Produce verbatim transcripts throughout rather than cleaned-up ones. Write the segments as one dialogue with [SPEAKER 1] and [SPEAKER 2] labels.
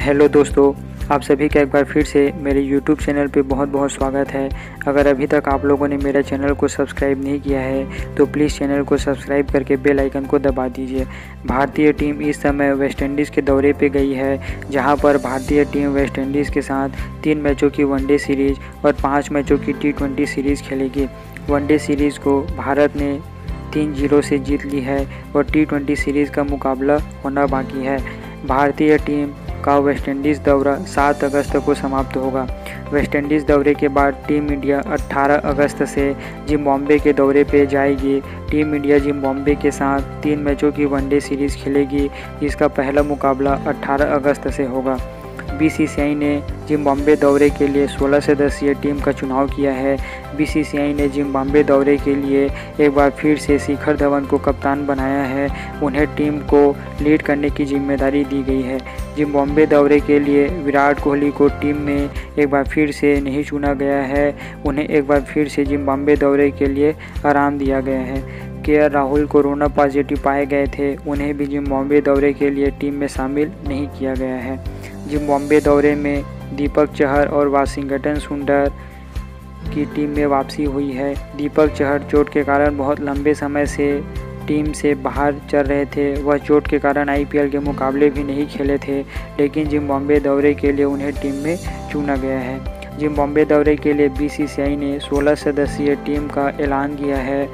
[SPEAKER 1] Hello दोस्तों, आप सभी का एक बार फिर से मेरे यूट्यूब चैनल पे बहुत बहुत स्वागत है। अगर अभी तक आप लोगों ने मेरे चैनल को सब्सक्राइब नहीं किया है तो प्लीज़ चैनल को सब्सक्राइब करके बेल आइकन को दबा दीजिए। भारतीय टीम इस समय वेस्ट इंडीज़ के दौरे पे गई है, जहां पर भारतीय टीम वेस्ट इंडीज़ के साथ तीन मैचों की वनडे सीरीज़ और पाँच मैचों की टी ट्वेंटी सीरीज़ खेलेगी। वनडे सीरीज़ को भारत ने तीन जीरो से जीत ली है और टी ट्वेंटी सीरीज़ का मुकाबला होना बाकी है। भारतीय टीम का वेस्ट इंडीज़ दौरा सात अगस्त को समाप्त होगा। वेस्ट इंडीज़ दौरे के बाद टीम इंडिया अठारह अगस्त से जिम्बाब्वे के दौरे पे जाएगी। टीम इंडिया जिम्बाब्वे के साथ तीन मैचों की वनडे सीरीज़ खेलेगी, जिसका पहला मुकाबला अठारह अगस्त से होगा। बीसीसीआई ने जिम्बाब्वे दौरे के लिए सोलह सदस्यीय टीम का चुनाव किया है। बीसीसीआई ने जिम्बाब्वे दौरे के लिए एक बार फिर से शिखर धवन को कप्तान बनाया है। उन्हें टीम को लीड करने की जिम्मेदारी दी गई है। जिम्बाब्वे दौरे के लिए विराट कोहली को टीम में एक बार फिर से नहीं चुना गया है। उन्हें एक बार फिर से जिम्बाब्वे दौरे के लिए आराम दिया गया है। के राहुल कोरोना पॉजिटिव पाए गए थे, उन्हें भी जिम्बाब्वे दौरे के लिए टीम में शामिल नहीं किया गया है। जिम्बाब्वे दौरे में दीपक चहर और वाशिंगटन सुंदर की टीम में वापसी हुई है। दीपक चहर चोट के कारण बहुत लंबे समय से टीम से बाहर चल रहे थे। वह चोट के कारण आईपीएल के मुकाबले भी नहीं खेले थे, लेकिन जिम्बाब्वे दौरे के लिए उन्हें टीम में चुना गया है। जिम्बाब्वे दौरे के लिए बीसीसीआई ने सोलह सदस्यीय टीम का ऐलान किया है,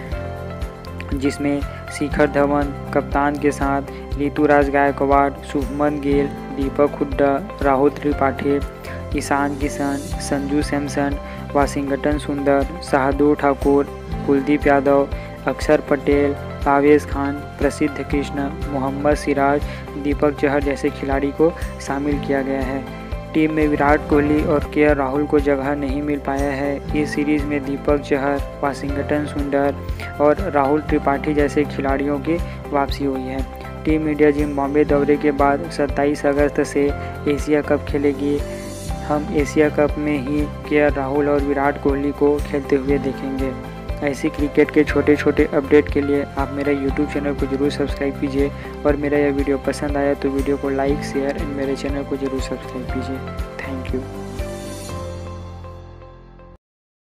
[SPEAKER 1] जिसमें शिखर धवन कप्तान के साथ ऋतुराज गायकवाड़, शुभमन गिल, दीपक हुड्डा, राहुल त्रिपाठी, ईशान किशन, संजू सैमसन, वाशिंगटन सुंदर, शार्दुल ठाकुर, कुलदीप यादव, अक्षर पटेल, आवेश खान, प्रसिद्ध कृष्णा, मोहम्मद सिराज, दीपक चहर जैसे खिलाड़ी को शामिल किया गया है। टीम में विराट कोहली और के राहुल को जगह नहीं मिल पाया है। इस सीरीज़ में दीपक चहर, वाशिंगटन सुंदर और राहुल त्रिपाठी जैसे खिलाड़ियों की वापसी हुई है। टीम इंडिया जिम्बाब्वे दौरे के बाद सत्ताईस अगस्त से एशिया कप खेलेगी। हम एशिया कप में ही के राहुल और विराट कोहली को खेलते हुए देखेंगे। ऐसी क्रिकेट के छोटे छोटे अपडेट के लिए आप मेरा यूट्यूब चैनल को जरूर सब्सक्राइब कीजिए और मेरा यह वीडियो पसंद आया तो वीडियो को लाइक शेयर एंड मेरे चैनल को जरूर सब्सक्राइब कीजिए। Thank you.